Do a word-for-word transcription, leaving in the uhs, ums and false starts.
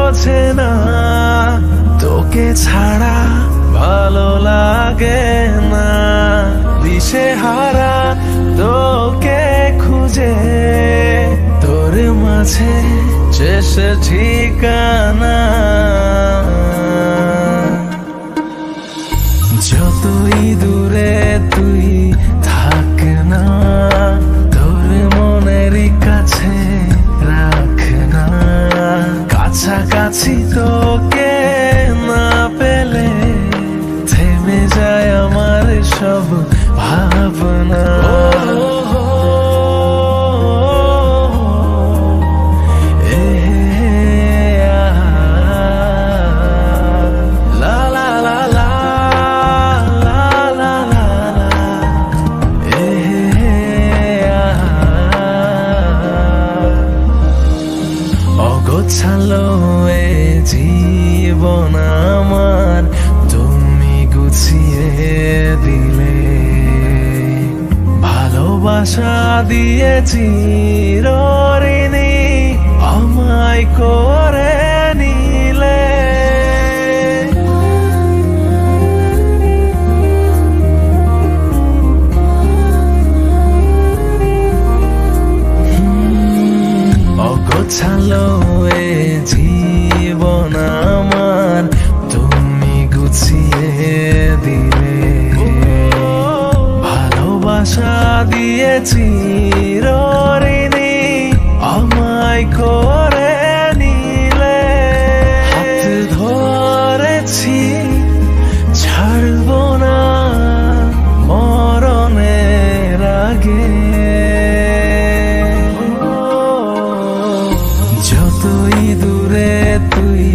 বোঝে না তোকে ছাড়া ভালো লাগে না, দিশে হারা তোকে খুঁজে তোর মাঝে শেষ ঠিকানা। যতই দূরে তুই থাক না, তোর মনের কাছে রাখ না, কাছাকাছি তোকে না পেলে থেমে যায় আমার সব ভাবনা। অগোছালো এ জীবন আমার তুমি গুছিয়ে দিলে, ভালোবাসা দিয়ে চিরঋণী আমায় করে নিলে। অগোছালো এ জীবন আমার তুমি গুছিয়ে দিলে, ভালোবাসা দিয়ে চিরঋণী আমায় করে নিলে। হাত ধরেছি ছাড়বো না মরণের আগে, যতই দূরে তুই